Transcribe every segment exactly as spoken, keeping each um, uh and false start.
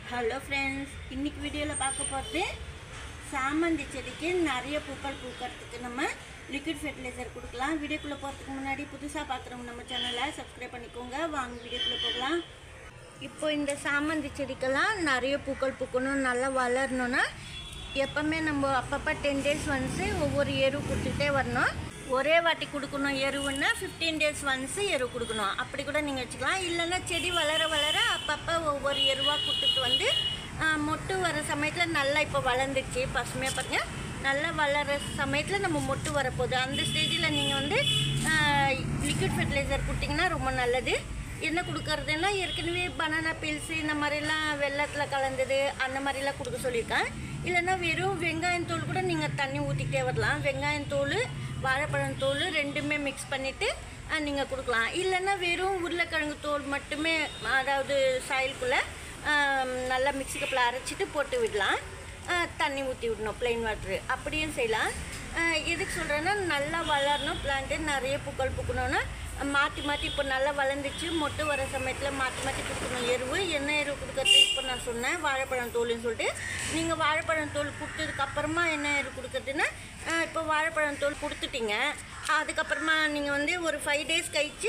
Hello friends, இன்னைக்கு வீடியோவில் பார்க்க போகிறது சாமந்தி செடிக்கு நிறைய பூக்கள் பூக்கிறதுக்கு நம்ம லிக்விட் ஃபெர்டிலைசர் கொடுக்கலாம். வீடியோக்குள்ளே போகிறதுக்கு முன்னாடி புதுசாக பார்க்குறவங்க நம்ம சேனலை சப்ஸ்கிரைப் பண்ணிக்கோங்க. வாங்க வீடியோக்குள்ளே போகலாம். இப்போ இந்த சாமந்தி செடிக்கெல்லாம் நிறைய பூக்கள் பூக்கணும், நல்லா வளரணுன்னா எப்போவுமே நம்ம அப்பப்போ டென் டேஸ் ஒன்ஸு ஒவ்வொரு எரு கொடுத்துக்கிட்டே வரணும். ஒரே வாட்டி கொடுக்கணும் எருவுன்னா ஃபிஃப்டீன் டேஸ் ஒன்ஸு எரு கொடுக்கணும். அப்படி கூட நீங்கள் வச்சுக்கலாம். இல்லைன்னா செடி வளர வளர அப்பப்போ ஒவ்வொரு எருவாக கொடுத்துட்டு வந்து மொட்டு வர சமயத்தில் நல்லா இப்போ வளர்ந்துச்சு பசுமையாக பாருங்கள். நல்லா வளர சமயத்தில் நம்ம மொட்டு வரப்போகுது. அந்த ஸ்டேஜில் நீங்கள் வந்து லிக்விட் ஃபெர்டிலைசர் கொடுத்தீங்கன்னா ரொம்ப நல்லது. என்ன கொடுக்கறதுன்னா ஏற்கனவே பனானா பீல்ஸு இந்த மாதிரிலாம் வெள்ளத்தில் கலந்தது அந்த மாதிரிலாம் கொடுக்க சொல்லியிருக்கேன். இல்லைன்னா வெறும் வெங்காயம் தோல் கூட நீங்கள் தண்ணி ஊற்றிக்கிட்டே வரலாம். வெங்காயம் தோல் வாழைப்பழம் தோல் ரெண்டுமே மிக்ஸ் பண்ணிவிட்டு நீங்கள் கொடுக்கலாம். இல்லைன்னா வெறும் உருளைக்கிழங்கு தோல் மட்டுமே, அதாவது சாயிலுக்குள்ளே நல்லா மிக்ஸி கப்பில் அரைச்சிட்டு போட்டு விடலாம். தண்ணி ஊற்றி விடணும், ப்ளைன் வாட்ரு, அப்படியும் செய்யலாம். எதுக்கு சொல்கிறேன்னா நல்லா வளரணும் பிளான்ட்டு, நிறைய பூக்கள் பூக்கணுன்னா மாற்றி மாற்றி இப்போ நல்லா வளர்ந்துச்சு மொட்டு வர சமயத்தில் மாற்றி மாற்றி கொடுக்கணும் எருவு. என்ன எருவு கொடுக்கறது இப்போ நான் சொன்னேன், வாழைப்பழம் தோல்னு சொல்லிட்டு. நீங்கள் வாழைப்பழம் தோல் கொடுத்ததுக்கப்புறமா என்ன எருவு கொடுக்குறதுன்னா, இப்போ வாழைப்பழம் தோல் கொடுத்துட்டீங்க, அதுக்கப்புறமா நீங்கள் வந்து ஒரு ஃபைவ் டேஸ் கழிச்சு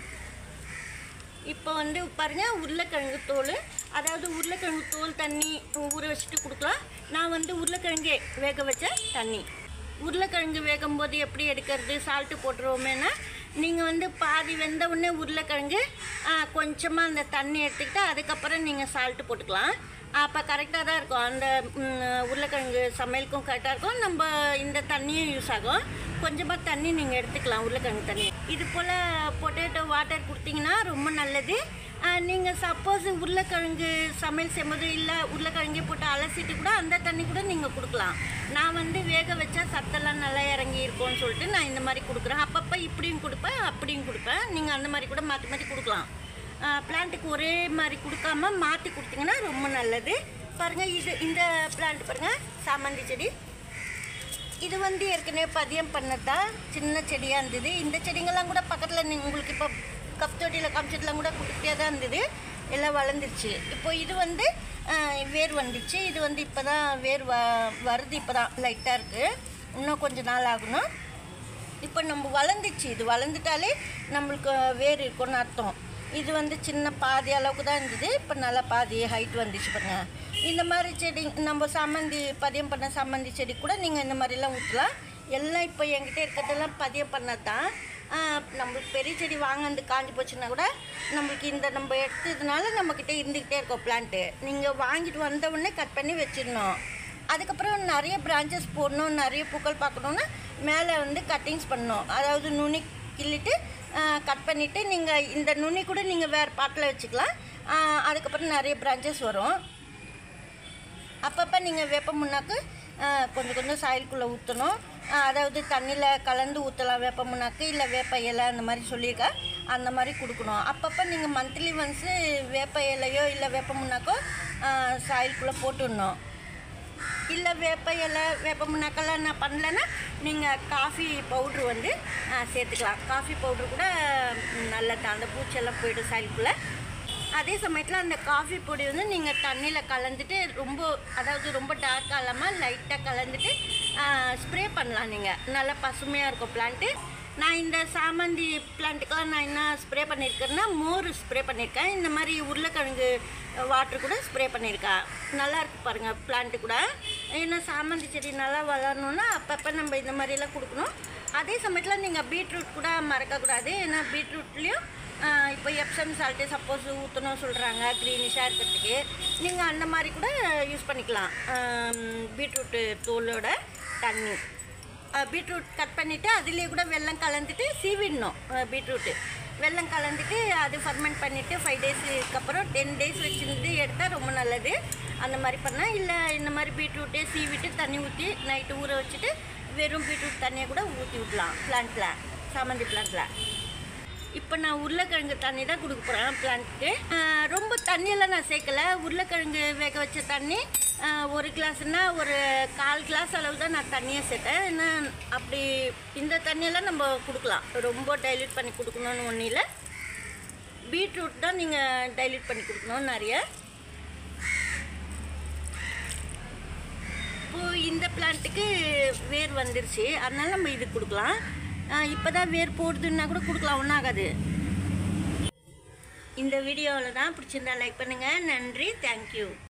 இப்போ வந்து பாருங்கள் உருளைக்கிழங்கு தோல், அதாவது உருளைக்கிழங்கு தோல் தண்ணி ஊற வச்சுட்டு கொடுக்கலாம். நான் வந்து உருளைக்கிழங்கு வேக வச்ச தண்ணி, உருளைக்கிழங்கு வேகும் போது எப்படி எடுக்கிறது, சால்ட்டு போட்டுருவோமேனா நீங்கள் வந்து பாதி வெந்த உடனே உருளைக்கிழங்கு கொஞ்சமாக அந்த தண்ணி எடுத்துக்கிட்டு அதுக்கப்புறம் நீங்கள் சால்ட்டு போட்டுக்கலாம். அப்போ கரெக்டாக தான் இருக்கும். அந்த உருளைக்கிழங்கு சமையலுக்கும் கரெக்டாக இருக்கும், நம்ம இந்த தண்ணியும் யூஸ் ஆகும். கொஞ்சமாக தண்ணி நீங்கள் எடுத்துக்கலாம், உருளைக்கிழங்கு தண்ணி. இது போல் பொட்டேட்டோ வாட்டர் கொடுத்தீங்கன்னா ரொம்ப நல்லது. நீங்கள் சப்போஸ் உருளைக்கிழங்கு சமையல் செய்யும்போது இல்லை உருளைக்கிழங்கே போட்டு அலசிட்டு கூட அந்த தண்ணி கூட நீங்கள் கொடுக்கலாம். நான் வந்து வேக வச்சா சத்தெல்லாம் நல்லா இறங்கி இருக்கும்னு சொல்லிட்டு நான் இந்த மாதிரி கொடுக்குறேன். அப்பப்போ இப்படியும் கொடுப்பேன் அப்படியும் கொடுப்பேன். நீங்கள் அந்த மாதிரி கூட மாற்றி மாற்றி கொடுக்கலாம். பிளான்ட்டுக்கு ஒரே மாதிரி கொடுக்காம மாற்றி கொடுத்தீங்கன்னா ரொம்ப நல்லது. பாருங்கள், இது இந்த பிளான்ட் பாருங்கள், சாமந்தி செடி. இது வந்து ஏற்கனவே பதியம் பண்ணதா சின்ன செடியாக இருந்தது. இந்த செடிங்கெல்லாம் கூட பக்கத்தில் நீங்கள் உங்களுக்கு இப்போ கப் தொட்டியில் காமிச்சதுலாம் கூட குட்டியாக தான் இருந்தது, எல்லாம் வளர்ந்துருச்சு. இப்போ இது வந்து வேர் வந்துச்சு. இது வந்து இப்போ தான் வேர் வ வருது இப்போ தான் லைட்டாக இருக்குது, இன்னும் கொஞ்சம் நாள் ஆகணும். இப்போ நம்ம வளர்ந்துச்சு, இது வளர்ந்துட்டாலே நம்மளுக்கு வேர் இருக்குன்னு அர்த்தம். இது வந்து சின்ன பாதி அளவுக்கு தான் இருந்தது, இப்போ நல்லா பாதி ஹைட் வந்துச்சு பாருங்க. இந்த மாதிரி செடி நம்ம சாமந்தி பதியம் பண்ண சாமந்தி செடி கூட நீங்கள் இந்த மாதிரிலாம் ஊற்றலாம். எல்லாம் இப்போ என்கிட்ட இருக்கிறதெல்லாம் பதியம் பண்ணது தான். நம்மளுக்கு பெரிய செடி வாங்கினது காஞ்சி போச்சுன்னா கூட நம்மளுக்கு இந்த நம்ம எடுத்ததுனால நம்மக்கிட்ட இருந்துக்கிட்டே இருக்கோம் பிளான்ட்டு. நீங்கள் வாங்கிட்டு வந்த உடனே கட் பண்ணி வச்சிடணும். அதுக்கப்புறம் நிறைய பிரான்ச்சஸ் போடணும், நிறைய பூக்கள் பார்க்கணுன்னா மேலே வந்து கட்டிங்ஸ் பண்ணணும். அதாவது நுனி கிள்ளிட்டு கட் பண்ணிவிட்டு நீங்கள் இந்த நுனி கூட நீங்கள் வேறு பாட்டில் வச்சுக்கலாம். அதுக்கப்புறம் நிறைய பிரான்ச்சஸ் வரும். அப்பப்போ நீங்கள் வேப்ப முன்னாக்கு கொஞ்சம் கொஞ்சம் சாயிலுக்குள்ளே ஊற்றணும். அதாவது தண்ணியில் கலந்து ஊற்றலாம் வேப்ப முன்னாக்கு, இல்லை வேப்ப இலை அந்த மாதிரி சொல்லியிருக்கேன், அந்த மாதிரி கொடுக்கணும். அப்பப்போ நீங்கள் மந்த்லி ஒன்ஸு வேப்ப இலையோ இல்லை வேப்ப முன்னாக்கோ சாயிலுக்குள்ளே போட்டுடணும். இல்லை வேப்ப இலை வேப்ப முன்னாக்கெல்லாம் நான் பண்ணலைன்னா நீங்கள் காஃபி பவுட்ரு வந்து சேர்த்துக்கலாம். காஃபி பவுட்ரு கூட நல்லது, அந்த பூச்செல்லாம் போய்டும் சாயிலுக்குள்ளே. அதே சமயத்தில் அந்த காஃபி பொடி வந்து நீங்கள் தண்ணியில் கலந்துட்டு ரொம்ப, அதாவது ரொம்ப டார்க்காக இல்லாமல் லைட்டாக கலந்துட்டு ஸ்ப்ரே பண்ணலாம். நீங்கள் நல்லா பசுமையாக இருக்கும் பிளான்ட்டு. நான் இந்த சாமந்தி பிளான்ட்டுக்கெலாம் நான் என்ன ஸ்ப்ரே பண்ணியிருக்கேன்னா மோர் ஸ்ப்ரே பண்ணியிருக்கேன். இந்த மாதிரி உருளைக்கிழங்கு வாட்ரு கூட ஸ்ப்ரே பண்ணியிருக்கேன். நல்லா இருக்குது பாருங்கள் பிளான்ட்டு கூட. ஏன்னா சாமந்தி செடி நல்லா வளரணுன்னா அப்பப்போ நம்ம இந்த மாதிரிலாம் கொடுக்கணும். அதே சமயத்தில் நீங்கள் பீட்ரூட் கூட மறக்கக்கூடாது. ஏன்னா பீட்ரூட்லேயும் இப்போ எப்சம் சால்ட்டு சப்போஸ் ஊற்றணும் சொல்கிறாங்க க்ரீனிஷாக இருக்கிறதுக்கு, நீங்கள் அந்த மாதிரி கூட யூஸ் பண்ணிக்கலாம். பீட்ரூட்டு தோலோட தண்ணி பீட்ரூட் கட் பண்ணிவிட்டு அதுலேயே கூட வெல்லம் கலந்துட்டு சீவிடணும். பீட்ரூட்டு வெல்லம் கலந்துட்டு அது ஃபர்மெண்ட் பண்ணிவிட்டு ஃபைவ் டேஸுக்கு அப்புறம் டென் டேஸ் வச்சுருந்து எடுத்தால் ரொம்ப நல்லது. அந்த மாதிரி பண்ணால், இல்லை இந்த மாதிரி பீட்ரூட்டே சீவிட்டு தண்ணி ஊற்றி நைட்டு ஊற வச்சுட்டு வெறும் பீட்ரூட் தண்ணியை கூட ஊற்றி விடலாம் பிளான்ட்டில், சாமந்தி பிளான்ட்டில். இப்போ நான் உருளைக்கிழங்கு தண்ணி தான் கொடுக்க போகிறேன் பிளான்ட்டுக்கு. ரொம்ப தண்ணியெல்லாம் நான் சேர்க்கலை. உருளைக்கிழங்கு வேக வச்ச தண்ணி ஒரு கிளாஸ்னால் ஒரு கால் கிளாஸ் அளவு தான் நான் தண்ணியை சேர்த்தேன். ஏன்னா அப்படி இந்த தண்ணியெல்லாம் நம்ம கொடுக்கலாம், ரொம்ப டைல்யூட் பண்ணி கொடுக்கணுன்னு ஒன்றும் இல்லை. பீட்ரூட் தான் நீங்கள் டைல்யூட் பண்ணி கொடுக்கணும் நிறைய. பிளான்ட்டுக்கு வேர் வந்துருச்சு, அதனால நம்ம இது கொடுக்கலாம். இப்போ தான் வேர் போடுதுன்னா கூட கொடுக்கலாம், ஒன்றும் ஆகாது. இந்த வீடியோவில் தான் பிடிச்சிருந்தா லைக் பண்ணுங்கள். நன்றி, தேங்க்யூ.